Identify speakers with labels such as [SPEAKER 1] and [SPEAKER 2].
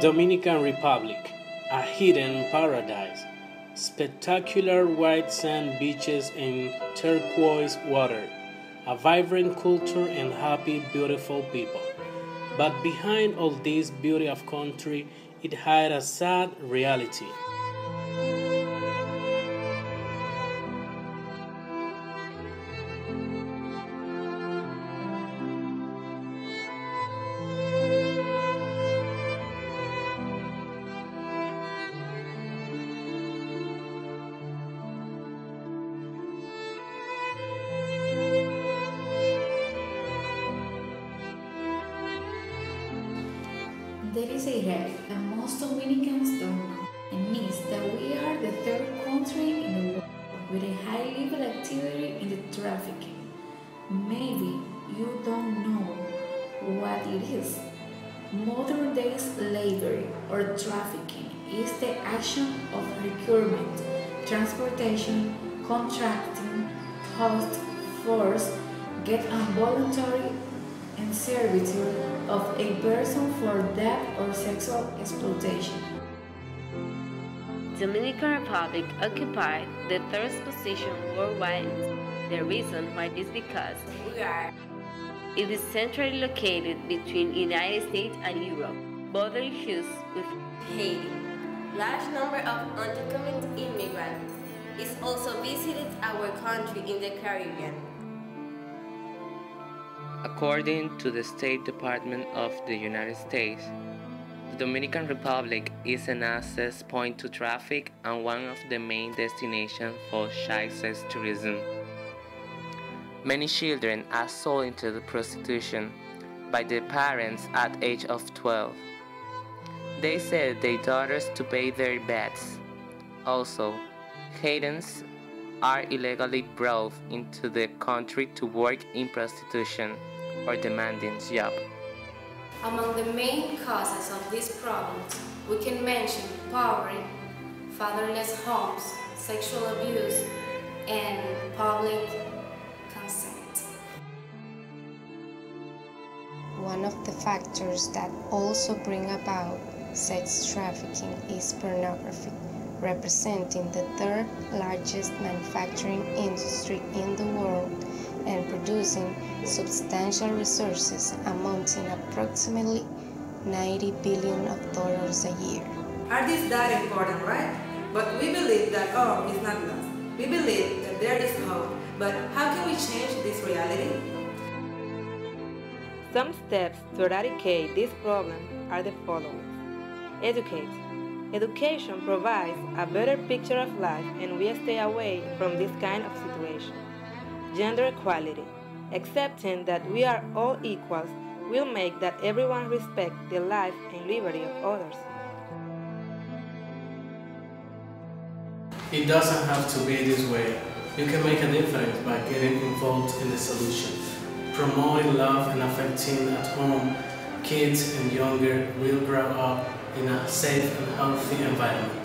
[SPEAKER 1] Dominican Republic, a hidden paradise. Spectacular white sand beaches and turquoise water. A vibrant culture and happy, beautiful people. But behind all this beauty of country, it had a sad reality.
[SPEAKER 2] There is a fact that most Dominicans don't know, and is that we are the third country in the world with a high level activity in the trafficking. Maybe you don't know what it is. Modern day slavery or trafficking is the action of recruitment, transportation, contracting, host, force, get involuntary and servitude of a person for debt or sexual exploitation.
[SPEAKER 3] Dominican Republic occupied the third position worldwide. The reason why is because it is centrally located between United States and Europe, border issues with Haiti.
[SPEAKER 4] Large number of undocumented immigrants is also visited our country in the Caribbean.
[SPEAKER 5] According to the State Department of the United States, the Dominican Republic is an access point to traffic and one of the main destinations for child sex tourism. Many children are sold into prostitution by their parents at the age of 12. They sell their daughters to pay their debts. Also, Haitians are illegally brought into the country to work in prostitution or demanding job.
[SPEAKER 4] Among the main causes of these problems, we can mention poverty, fatherless homes, sexual abuse, and public consent.
[SPEAKER 6] One of the factors that also bring about sex trafficking is pornography, representing the third largest manufacturing industry in the world and producing substantial resources amounting approximately $90 billion a year.
[SPEAKER 7] Art is that important, right? But we believe that all is not lost. We believe that there is hope, but how can we change this reality?
[SPEAKER 8] Some steps to eradicate this problem are the following. Educate. Education provides a better picture of life and we stay away from this kind of situation. Gender equality. Accepting that we are all equals will make that everyone respect the life and liberty of others.
[SPEAKER 1] It doesn't have to be this way. You can make a difference by getting involved in the solution. Promoting love and affecting at home, kids and younger will grow up in a safe and healthy environment.